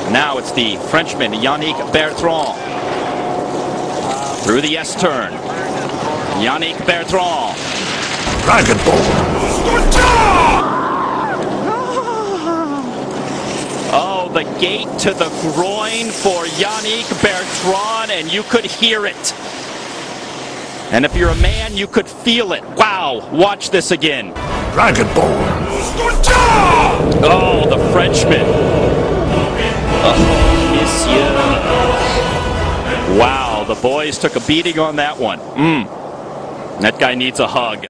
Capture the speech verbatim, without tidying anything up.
Now it's the Frenchman, Yannick Bertrand. Through the S-turn. Yannick Bertrand. Dragon Oh, the gate to the groin for Yannick Bertrand, and you could hear it. And if you're a man, you could feel it. Wow, watch this again. Dragonborn. Oh, the Frenchman. Oh, monsieur. Wow, the boys took a beating on that one. Mm. That guy needs a hug.